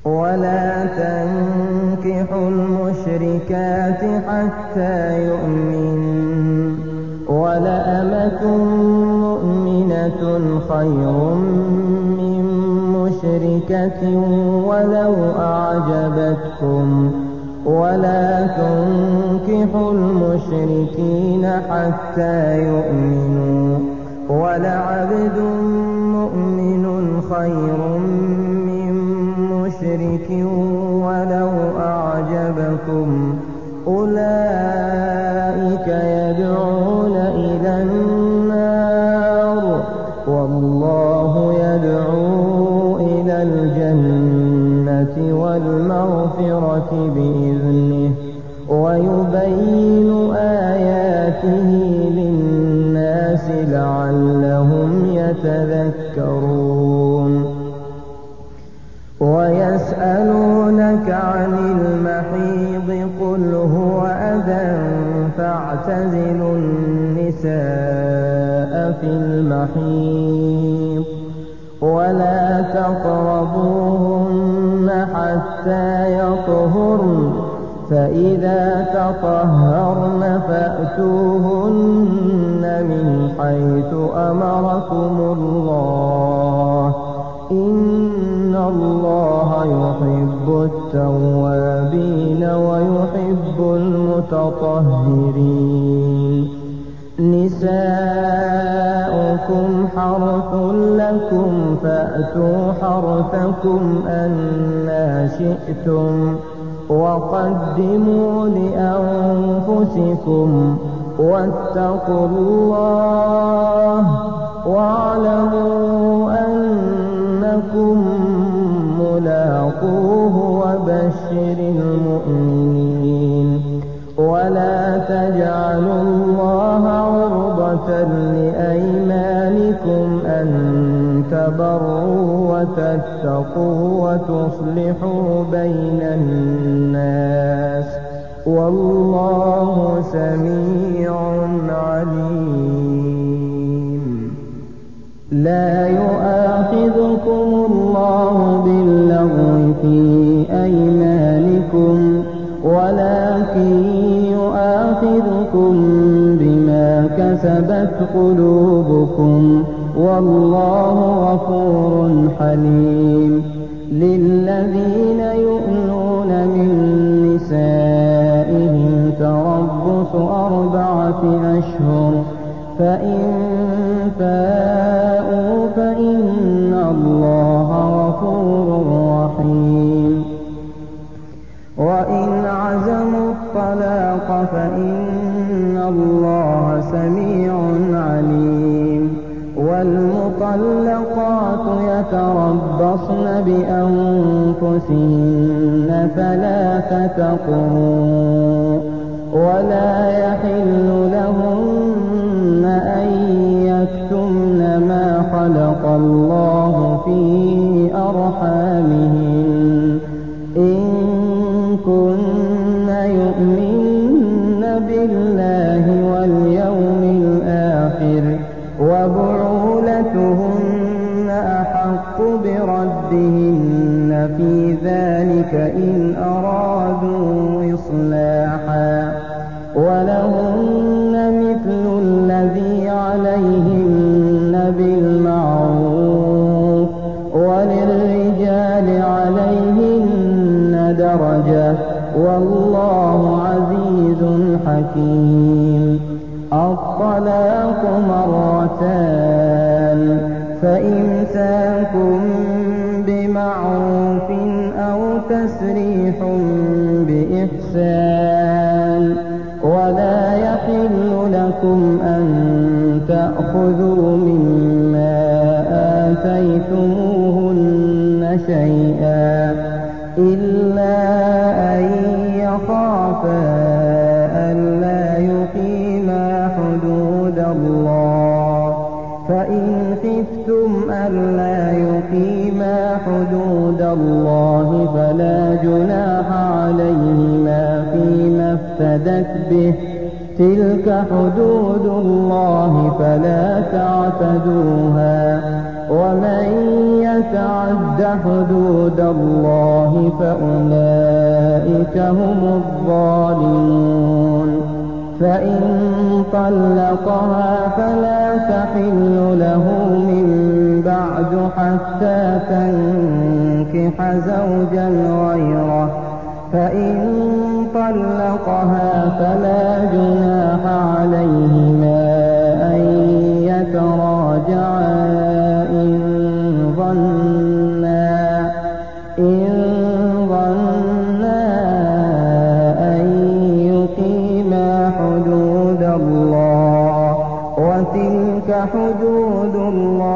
ولا تنكحوا المشركات حتى يؤمنوا، ولأمة مؤمنة خير من مشركة ولو أعجبتكم، ولا تنكحوا المشركين حتى يؤمنوا، ولعبد مؤمن خير من مشرك ولو أعجبكم، أولئك يدعون إلى النار والله يدعو إلى الجنة والمغفرة بإذنه، ويبين آياته للناس لعلهم يتذكرون. ويسألونك عن المحيض قل هو أذى فاعتزلوا النساء في المحيض ولا تقربوهن حتى يطهرن، فإذا تطهرن فأتوهن من حيث أمركم الله، إن الله يحب التوابين ويحب المتطهرين. نساؤكم حرث لكم فأتوا حرثكم أنى شئتم، وقدموا لأنفسكم واتقوا الله واعلموا أنكم ملاقوه وبشر المؤمنين. ولا تجعلوا الله عرضة لأيمانكم أن تبروا وتتقوا وتصلحوا بين الناس والله سميع عليم. لا يؤاخذكم الله باللغو في أيمانكم ولكن يؤاخذكم بما كسبت قلوبكم والله غفور حليم. للذين يؤلون من نسائهم تربص 4 أشهر، فإن فاءوا فإن الله غفور رحيم. وإن عزموا الطلاق فإن الله سميع عليم. والمطلقات يتربصن بأنفسهن 3 قروء، ولا يحل لهن أن يكتمن ما خلق الله في أرحامهن إن كن يؤمن بالله واليوم الآخر، وبعولتهن أحق بردهن في ذلك إن أرادوا إصلاحا، ولهن مثل الذي عليهن بالمعروف، وللرجال عليهن درجة والله عزيز حكيم. الطلاق 2، فإمساك بمعروف أو تسريح بإحسان، ولا يحل لكم أن تأخذوا مما آتيتموهن شيئا إلا أن يخافا ألا يقيما حدود الله، فإن خفتم ألا يقيما حدود الله فلا جناح عليهما فيما افتدت به، تلك حدود الله فلا تعتدوها، ومن يتعد حدود الله فأولئك هم الظالمون. فإن طلقها فلا تحل له من بعد حتى تنكح زوجا غيره. فإن طلقها فلا جناح عليهما أن يتراجعا إن ظنا أن يقيما حدود الله، وتلك حدود الله